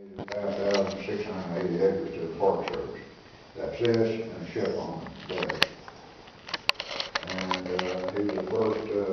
5,680 acres to the Park Service. That's this and a ship on there. And he was the first